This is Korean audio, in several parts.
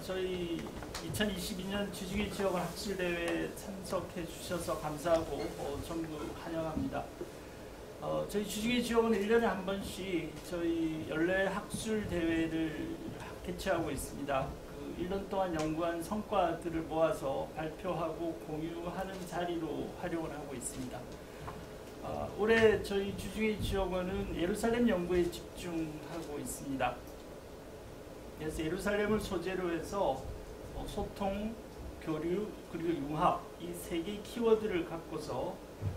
저희 2022년 주중의 지역원 학술대회에 참석해 주셔서 감사하고 전부 환영합니다. 저희 주중의 지역은 1년에 한 번씩 저희 연례 학술대회를 개최하고 있습니다. 그 1년 동안 연구한 성과들을 모아서 발표하고 공유하는 자리로 활용을 하고 있습니다. 올해 저희 주중의 지역원은 예루살렘 연구에 집중하고 있습니다. 그래서 예루살렘을 소재로 해서 소통, 교류, 그리고 융합 이 세 개의 키워드를 갖고서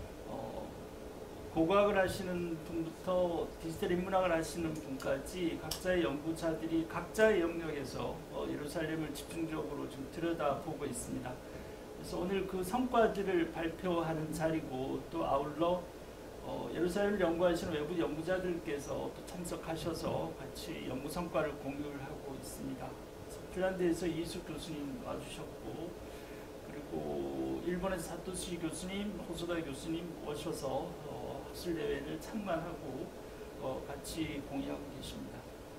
고고학을 하시는 분부터 디지털 인문학을 하시는 분까지 각자의 연구자들이 각자의 영역에서 예루살렘을 집중적으로 좀 들여다보고 있습니다. 그래서 오늘 그 성과들을 발표하는 자리고, 또 아울러 예루살렘을 연구하시는 외부 연구자들께서 또 참석하셔서 같이 연구 성과를 공유를 하고 있습니다. 핀란드에서 이희숙 교수님 와주셨고, 그리고 일본에서 사토시 교수님, 호소다 교수님 오셔서 학술대회를 참관하고 같이 공유하고 계십니다.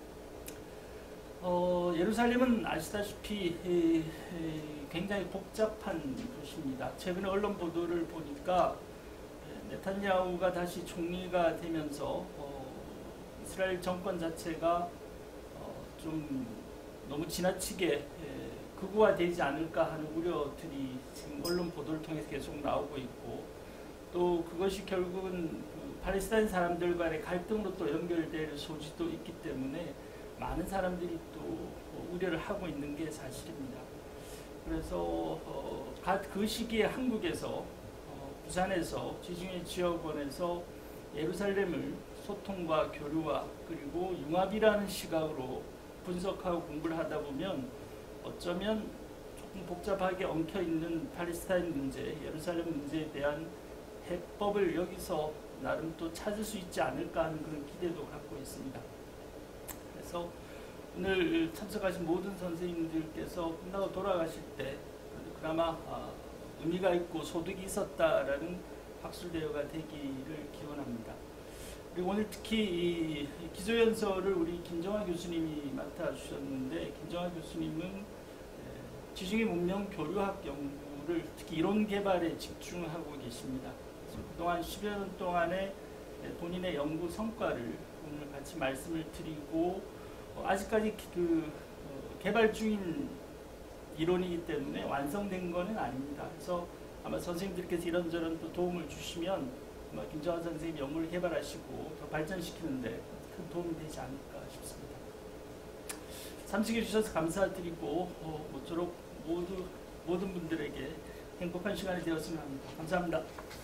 예루살렘은 아시다시피 굉장히 복잡한 도시입니다. 최근에 언론 보도를 보니까 네탄야후가 다시 총리가 되면서 이스라엘 정권 자체가 좀 너무 지나치게 극우화되지 않을까 하는 우려들이 지금 언론 보도를 통해서 계속 나오고 있고, 또 그것이 결국은 그 팔레스타인 사람들 간의 갈등으로 또 연결될 소지도 있기 때문에 많은 사람들이 또 우려를 하고 있는 게 사실입니다. 그래서 그 시기에 한국에서 부산에서 지중해 지역원에서 예루살렘을 소통과 교류와 그리고 융합이라는 시각으로 분석하고 공부를 하다 보면 어쩌면 조금 복잡하게 엉켜있는 팔레스타인 문제, 예루살렘 문제에 대한 해법을 여기서 나름 또 찾을 수 있지 않을까 하는 그런 기대도 갖고 있습니다. 그래서 오늘 참석하신 모든 선생님들께서 끝나고 돌아가실 때 그나마 의미가 있고 소득이 있었다라는 학술대회가 되기를 기원합니다. 그리고 오늘 특히 이 기조연설을 우리 김정하 교수님이 맡아주셨는데, 김정하 교수님은 지중해 문명 교류학 연구를 특히 이론 개발에 집중하고 계십니다. 그동안 10여 년 동안의 본인의 연구 성과를 오늘 같이 말씀을 드리고, 아직까지 그 개발 중인 이론이기 때문에 완성된 것은 아닙니다. 그래서 아마 선생님들께서 이런저런 또 도움을 주시면 아마 김정하 선생님이 연구를 개발하시고 더 발전시키는데 큰 도움이 되지 않을까 싶습니다. 참석해 주셔서 감사드리고 모쪼록 모든 분들에게 행복한 시간이 되었으면 합니다. 감사합니다.